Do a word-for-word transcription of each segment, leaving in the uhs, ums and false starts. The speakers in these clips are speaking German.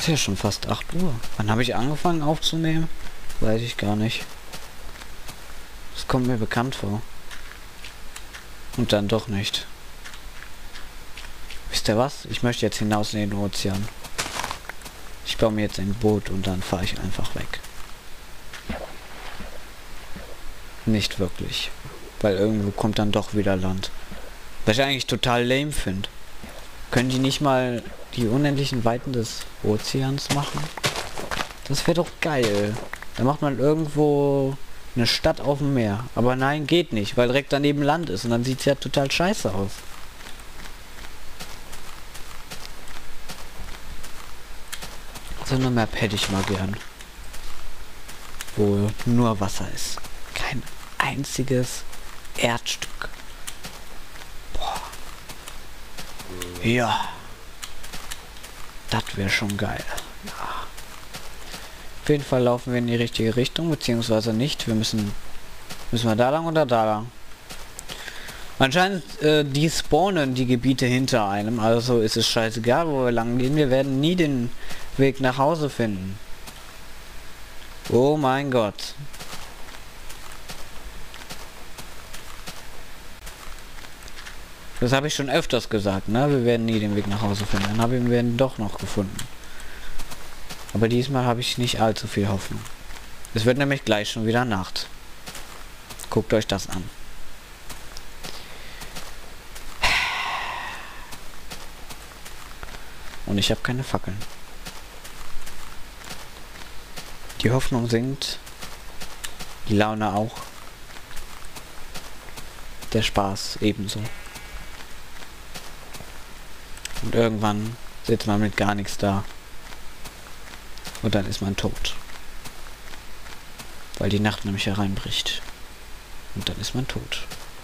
Ist ja schon fast acht Uhr. Wann habe ich angefangen aufzunehmen? Weiß ich gar nicht. Das kommt mir bekannt vor. Und dann doch nicht. Wisst ihr was? Ich möchte jetzt hinaus in den Ozean. Ich baue mir jetzt ein Boot und dann fahre ich einfach weg. Nicht wirklich. Weil irgendwo kommt dann doch wieder Land. Was ich eigentlich total lame finde. Können die nicht mal die unendlichen Weiten des Ozeans machen? Das wäre doch geil. Da macht man irgendwo eine Stadt auf dem Meer. Aber nein, geht nicht, weil direkt daneben Land ist. Und dann sieht es ja total scheiße aus. So eine Map hätte ich mal gern. Wo nur Wasser ist. Kein einziges Erdstück. Boah. Ja. Das wäre schon geil. Ja. Auf jeden Fall laufen wir in die richtige Richtung, beziehungsweise nicht. Wir müssen... Müssen wir da lang oder da lang? Anscheinend, äh, die spawnen die Gebiete hinter einem. Also ist es scheißegal, wo wir lang gehen. Wir werden nie den Weg nach Hause finden. Oh mein Gott. Das habe ich schon öfters gesagt, ne? Wir werden nie den Weg nach Hause finden. Dann haben wir ihn doch noch gefunden. Aber diesmal habe ich nicht allzu viel Hoffnung. Es wird nämlich gleich schon wieder Nacht. Guckt euch das an. Und ich habe keine Fackeln. Die Hoffnung sinkt. Die Laune auch. Der Spaß ebenso. Und irgendwann sitzt man mit gar nichts da. Und dann ist man tot. Weil die Nacht nämlich hereinbricht. Und dann ist man tot.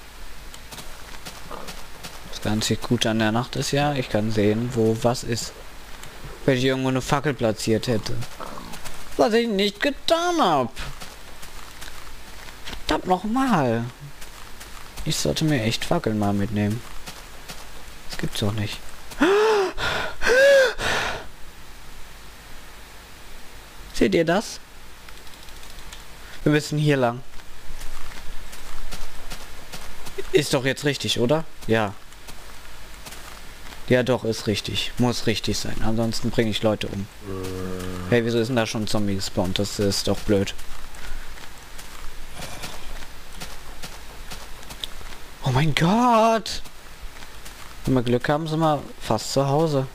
Das ganze Gute an der Nacht ist ja, ich kann sehen, wo was ist. Wenn ich irgendwo eine Fackel platziert hätte. Was ich nicht getan habe. Verdammt nochmal. Ich sollte mir echt Fackeln mal mitnehmen. Das gibt's doch nicht. Seht ihr das? Wir müssen hier lang. Ist doch jetzt richtig, oder? Ja. Ja doch, ist richtig. Muss richtig sein. Ansonsten bringe ich Leute um. Hey, wieso ist denn da schon ein Zombie gespawnt? Das ist doch blöd. Oh mein Gott! Wenn wir Glück haben, sind wir fast zu Hause.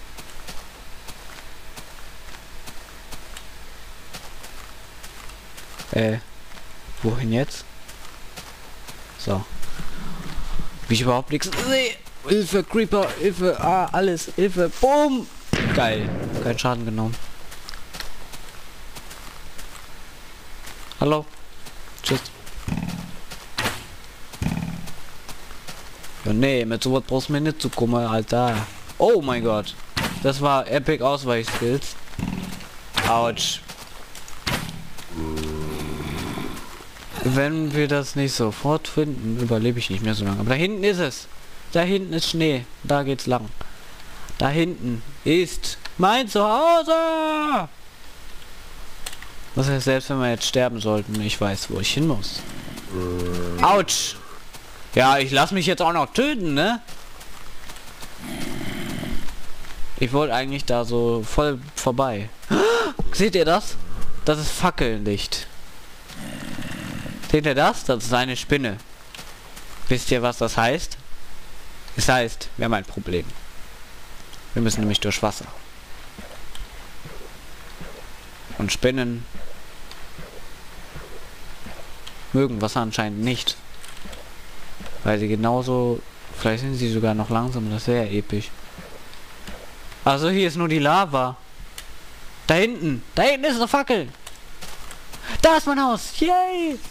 Äh, wohin jetzt? So. Wie ich überhaupt nichts sehe. Hilfe, Creeper, Hilfe, ah, alles, Hilfe, boom! Geil, kein Schaden genommen. Hallo? Tschüss. Ja, nee, mit sowas brauchst du mir nicht zu kommen, Alter. Oh mein Gott. Das war Epic Ausweichskills. Autsch. Wenn wir das nicht sofort finden, überlebe ich nicht mehr so lange. Aber da hinten ist es. Da hinten ist Schnee. Da geht's lang. Da hinten ist mein Zuhause. Das heißt, selbst wenn wir jetzt sterben sollten, ich weiß, wo ich hin muss. Autsch. Ja, ich lasse mich jetzt auch noch töten, ne? Ich wollte eigentlich da so voll vorbei. Seht ihr das? Das ist Fackellicht. Seht ihr das? Das ist eine Spinne. Wisst ihr, was das heißt? Es heißt, wir haben ein Problem. Wir müssen nämlich durch Wasser. Und Spinnen mögen Wasser anscheinend nicht. Weil sie genauso... Vielleicht sind sie sogar noch langsam. Das wäre episch. Also hier ist nur die Lava. Da hinten. Da hinten ist eine Fackel. Da ist mein Haus. Yay!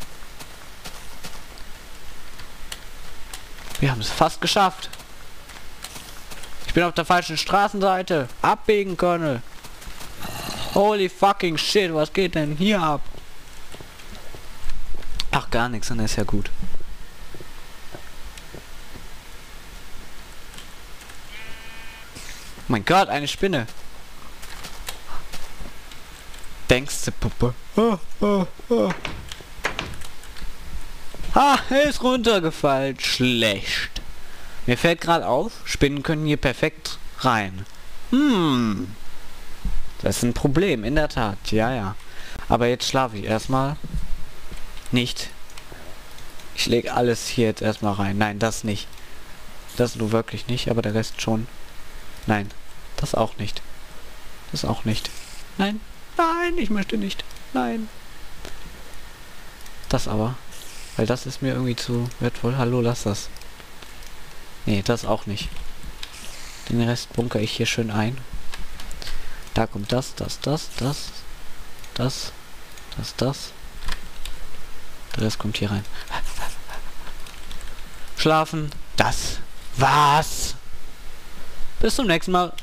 Wir haben es fast geschafft. Ich bin auf der falschen Straßenseite. Abbiegen, Colonel. Holy fucking shit, was geht denn hier ab? Ach, gar nichts, dann ist ja gut. Mein Gott, eine Spinne. denkste Puppe. Oh, oh, oh. Ah, er ist runtergefallen. Schlecht. Mir fällt gerade auf, Spinnen können hier perfekt rein. Hm. Das ist ein Problem, in der Tat. Ja, ja. Aber jetzt schlafe ich erstmal. Nicht. Ich lege alles hier jetzt erstmal rein. Nein, das nicht. Das nur wirklich nicht, aber der Rest schon. Nein, das auch nicht. Das auch nicht. Nein, nein, ich möchte nicht. Nein. Das aber. Weil das ist mir irgendwie zu wertvoll. Hallo, lass das. Nee, das auch nicht. Den Rest bunker ich hier schön ein. Da kommt das, das, das, das, das, das, das. Der Rest kommt hier rein. Schlafen. Das war's. Bis zum nächsten Mal.